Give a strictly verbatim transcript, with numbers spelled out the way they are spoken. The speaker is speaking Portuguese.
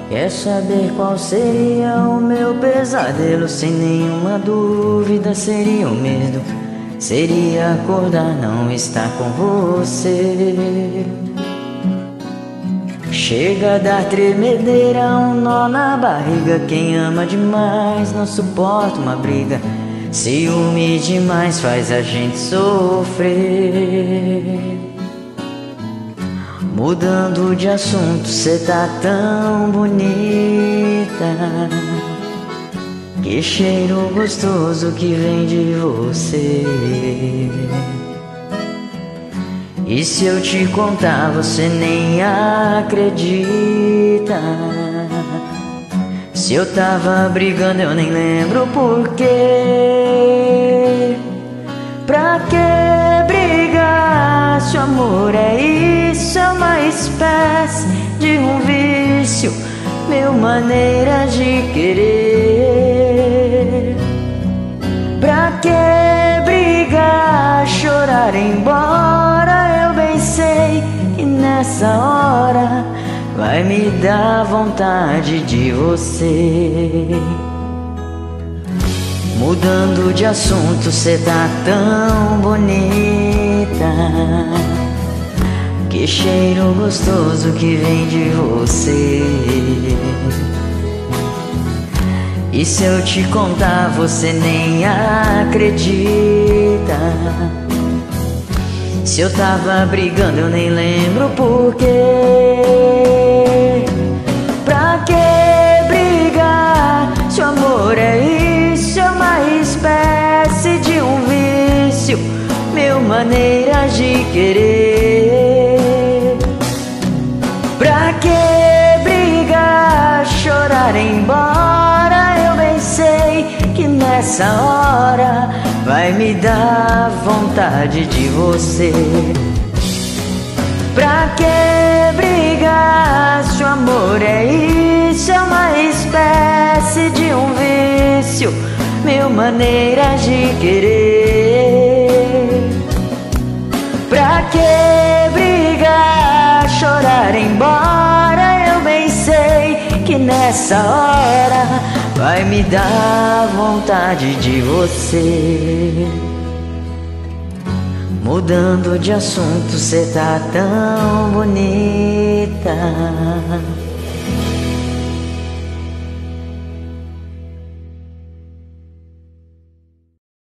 Quer saber qual seria o meu pesadelo? Sem nenhuma dúvida seria o medo. Seria acordar, não estar com você. Chega a dar tremedeira, um nó na barriga. Quem ama demais não suporta uma briga. Ciúme demais faz a gente sofrer. Mudando de assunto, cê tá tão bonita. Que cheiro gostoso que vem de você. E se eu te contar, você nem acredita. Se eu tava brigando, eu nem lembro porquê. Pra que brigar se o amor é isso? É uma espécie de um vício, meu maneira de querer. Pra que brigar, chorar embora? Eu bem sei que nessa hora vai me dar vontade de você. Mudando de assunto, cê tá tão bonita. Que cheiro gostoso que vem de você. E se eu te contar, você nem acredita. Se eu tava brigando, eu nem lembro porquê. Pra que brigar se o amor é isso? É uma espécie de um vício, meu maneira de querer. Pra que brigar, chorar embora? Eu bem sei que nessa hora vai me dar vontade de você. Pra que brigar se o amor é isso? É uma espécie de um vício, meu maneira de querer. Pra que brigar, chorar embora? Eu bem sei que nessa hora vai me dar vontade de você. Mudando de assunto, cê tá tão bonita.